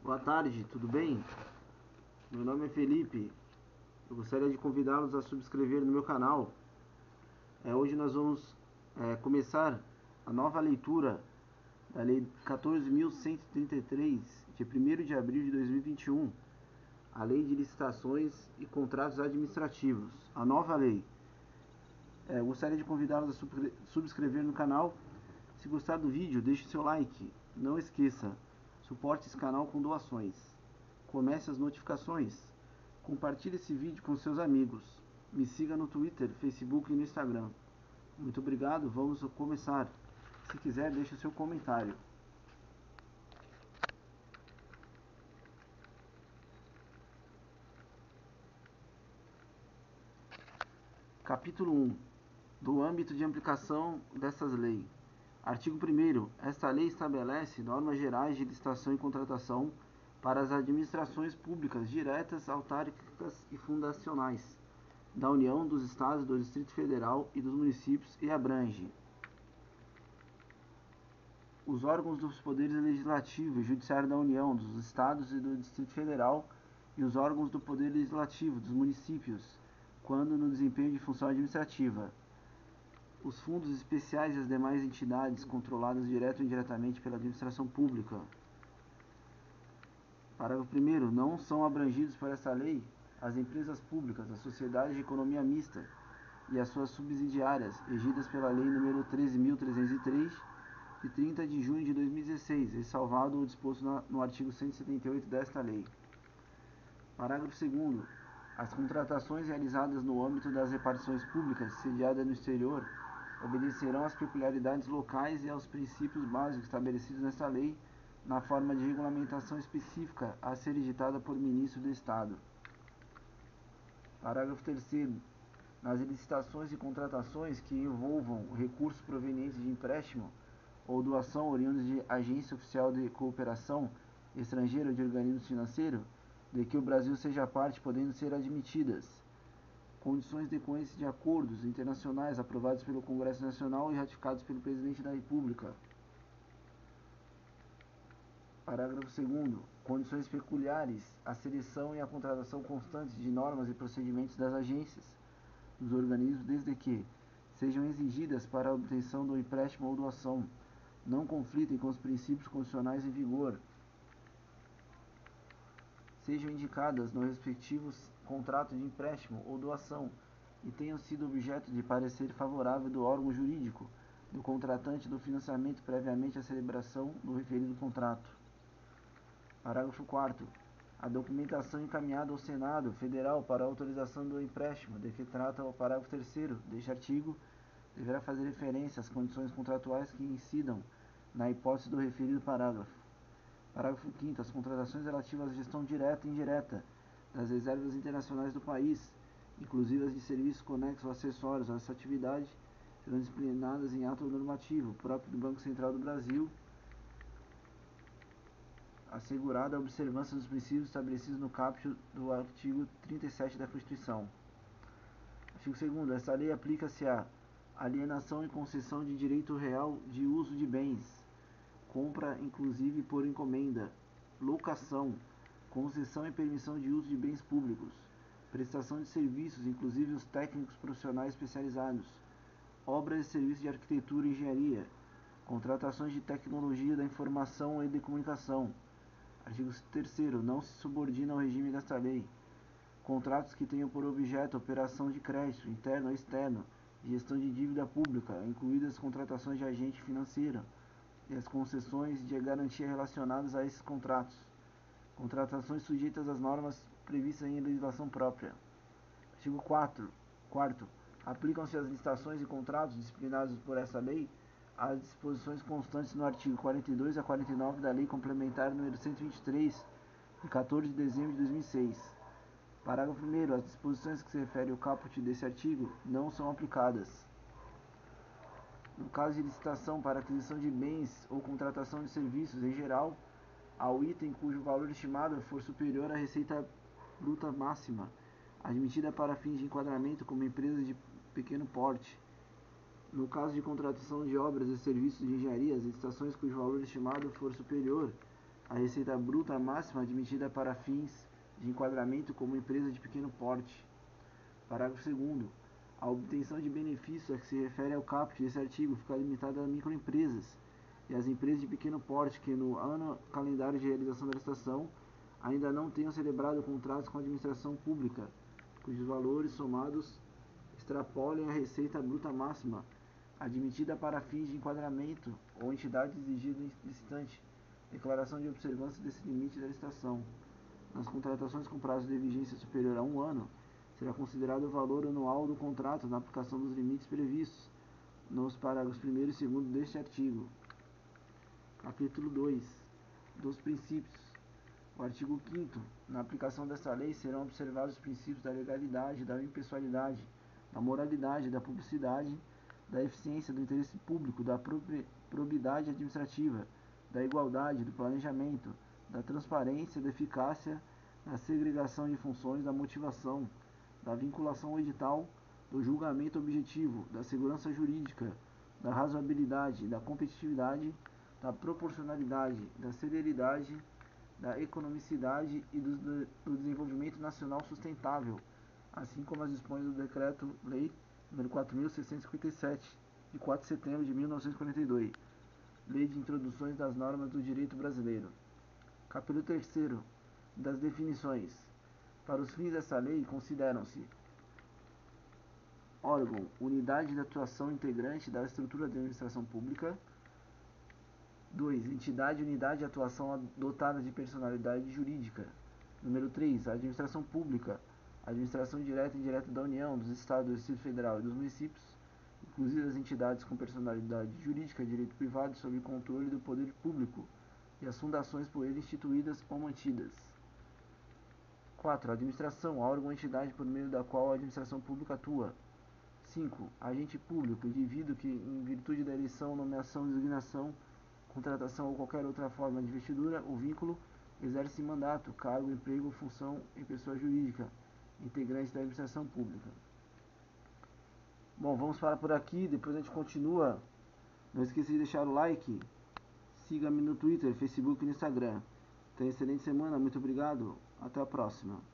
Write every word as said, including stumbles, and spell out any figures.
Boa tarde, tudo bem? Meu nome é Felipe. Eu gostaria de convidá-los a subscrever no meu canal. É, hoje nós vamos é, começar a nova leitura da Lei quatorze mil cento e trinta e três, de primeiro de abril de dois mil e vinte e um, a Lei de Licitações e Contratos Administrativos, a nova lei. É, eu gostaria de convidá-los a subscrever no canal. Se gostar do vídeo, deixe seu like. Não esqueça, suporte esse canal com doações. Comece as notificações. Compartilhe esse vídeo com seus amigos. Me siga no Twitter, Facebook e no Instagram. Muito obrigado, vamos começar. Se quiser, deixe o seu comentário. Capítulo um. Do âmbito de aplicação dessas leis. Artigo primeiro. Esta lei estabelece normas gerais de licitação e contratação para as administrações públicas diretas, autárquicas e fundacionais da União, dos Estados, do Distrito Federal e dos municípios e abrange os órgãos dos poderes legislativo e judiciário da União, dos Estados e do Distrito Federal e os órgãos do poder legislativo dos municípios, quando no desempenho de função administrativa. Os fundos especiais e as demais entidades controladas direto ou indiretamente pela administração pública. Parágrafo primeiro. Não são abrangidos por esta lei as empresas públicas, as sociedades de economia mista e as suas subsidiárias, regidas pela Lei nº treze mil trezentos e três, de trinta de junho de dois mil e dezesseis, ressalvado o disposto na, no artigo cento e setenta e oito desta lei. Parágrafo segundo. As contratações realizadas no âmbito das repartições públicas sediadas no exterior obedecerão às peculiaridades locais e aos princípios básicos estabelecidos nesta lei, na forma de regulamentação específica a ser editada por ministro do Estado. Parágrafo terceiro. Nas licitações e contratações que envolvam recursos provenientes de empréstimo ou doação oriundos de agência oficial de cooperação estrangeira ou de organismo financeiro, de que o Brasil seja parte, podendo ser admitidas condições decorrentes de acordos internacionais aprovados pelo Congresso Nacional e ratificados pelo Presidente da República. Parágrafo segundo. Condições peculiares à seleção e à contratação constante de normas e procedimentos das agências, dos organismos, desde que sejam exigidas para a obtenção do empréstimo ou doação, não conflitem com os princípios constitucionais em vigor, sejam indicadas no respectivo contrato de empréstimo ou doação e tenham sido objeto de parecer favorável do órgão jurídico do contratante do financiamento previamente à celebração do referido contrato. Parágrafo quarto. A documentação encaminhada ao Senado Federal para a autorização do empréstimo, de que trata o parágrafo terceiro deste artigo, deverá fazer referência às condições contratuais que incidam na hipótese do referido parágrafo. Parágrafo quinto. As contratações relativas à gestão direta e indireta das reservas internacionais do país, inclusive as de serviços conexos ou acessórios a essa atividade, serão disciplinadas em ato normativo próprio do Banco Central do Brasil, assegurada a observância dos princípios estabelecidos no caput do artigo trinta e sete da Constituição. Artigo segundo. Esta lei aplica-se à alienação e concessão de direito real de uso de bens, compra inclusive por encomenda, locação, concessão e permissão de uso de bens públicos, prestação de serviços, inclusive os técnicos profissionais especializados, obras e serviços de arquitetura e engenharia, contratações de tecnologia da informação e de comunicação. Artigo terceiro. Não se subordina ao regime desta lei contratos que tenham por objeto operação de crédito, interno ou externo, e gestão de dívida pública, incluídas as contratações de agente financeiro e as concessões de garantia relacionadas a esses contratos. Contratações sujeitas às normas previstas em legislação própria. Artigo quarto. Aplicam-se às licitações e contratos disciplinados por essa lei as disposições constantes no artigo quarenta e dois a quarenta e nove da Lei Complementar nº cento e vinte e três, de quatorze de dezembro de dois mil e seis. Parágrafo primeiro. As disposições que se referem ao caput desse artigo não são aplicadas. No caso de licitação para aquisição de bens ou contratação de serviços em geral, ao item cujo valor estimado for superior à receita bruta máxima, admitida para fins de enquadramento como empresa de pequeno porte. No caso de contratação de obras e serviços de engenharia, as licitações cujo valor estimado for superior a receita bruta máxima admitida para fins de enquadramento como empresa de pequeno porte. Parágrafo segundo. A obtenção de benefícios a que se refere ao caput desse artigo fica limitada a microempresas e às empresas de pequeno porte que no ano calendário de realização da licitação ainda não tenham celebrado contratos com a administração pública, cujos valores somados extrapolem a receita bruta máxima admitida para fins de enquadramento ou entidade exigida licitante, declaração de observância desse limite da licitação. Nas contratações com prazo de vigência superior a um ano, será considerado o valor anual do contrato na aplicação dos limites previstos nos parágrafos primeiro e segundo deste artigo. Capítulo dois. Dos princípios. O artigo quinto. Na aplicação desta lei serão observados os princípios da legalidade, da impessoalidade, da moralidade, da publicidade, da eficiência, do interesse público, da probidade administrativa, da igualdade, do planejamento, da transparência, da eficácia, da segregação de funções, da motivação, da vinculação ao edital, do julgamento objetivo, da segurança jurídica, da razoabilidade, da competitividade, da proporcionalidade, da celeridade, da economicidade e do, do desenvolvimento nacional sustentável, assim como as dispõe do Decreto-Lei nº quatro mil seiscentos e cinquenta e sete, de quatro de setembro de mil novecentos e quarenta e dois, Lei de Introduções das Normas do Direito Brasileiro. Capítulo terceiro. Das definições. Para os fins dessa lei, consideram-se órgão, unidade de atuação integrante da estrutura da administração pública. dois. Entidade, unidade de atuação dotada de personalidade jurídica. Número três. A administração pública, a administração direta e indireta da União, dos Estados, do Distrito Federal e dos municípios, inclusive as entidades com personalidade jurídica, direito privado, sob controle do poder público, e as fundações por ele instituídas ou mantidas. quatro. A administração, órgão ou entidade por meio da qual a administração pública atua. cinco. Agente público, indivíduo que, em virtude da eleição, nomeação, designação, contratação ou qualquer outra forma de investidura ou vínculo, exerce mandato, cargo, emprego ou função em pessoa jurídica, integrante da administração pública. Bom, vamos parar por aqui, depois a gente continua. Não esqueça de deixar o like, siga-me no Twitter, Facebook e no Instagram. Tenha uma excelente semana, muito obrigado, até a próxima.